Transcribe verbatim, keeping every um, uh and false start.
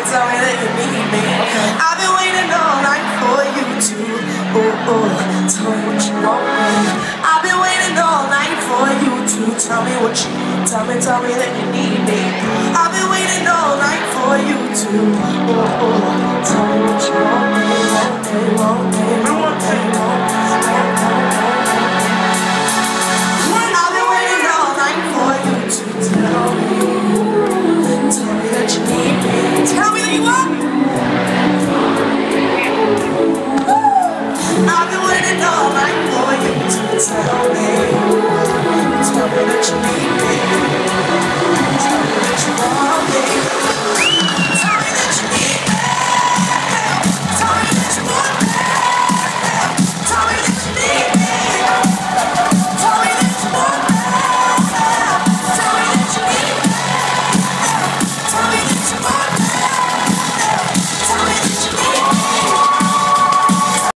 tell me that you need me. I've been waiting all night for you to, oh, oh, tell me what you want me. I've been waiting all night for you to tell me what you need. Tell me, tell me that you need me. I've been waiting all night for you to, oh, oh, tell me what you want me. Want me, want me, want me, want me. I've been waiting all night for you to tell me, tell me that you need me. Tell me that you want me.